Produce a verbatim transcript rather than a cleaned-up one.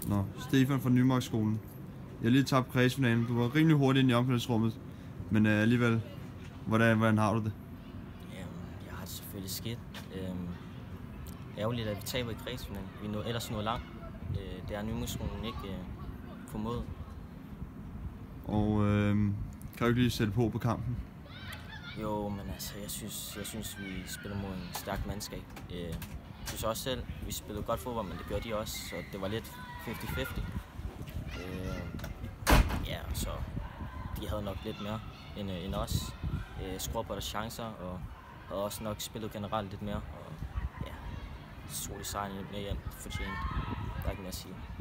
Nå, Stefan fra Nymarkskolen. Jeg har lige tabt kredsfinalen. Du var rimelig hurtigt ind i omklædningsrummet, men øh, alligevel, hvordan, hvordan har du det? Jamen, jeg har det selvfølgelig skidt. Øhm, ærgerligt, at vi taber i kredsfinalen. Vi er nu, ellers nået langt. Øh, det er Nymarkskolen ikke øh, formået. Og øh, kan du ikke lige sætte på på kampen? Jo, men altså, jeg synes, jeg synes vi spiller mod en stærk mandskab. Øh, jeg synes også selv, vi spillede godt fodbold, men det gjorde de også, så det var lidt halvtreds halvtreds. Øh, ja, så de havde nok lidt mere end, øh, end os. Øh, skruer på deres chancer, og havde også nok spillet generelt lidt mere. Og ja, så tog de sejren lidt mere hjem, fortjent. Der er ikke mere at sige.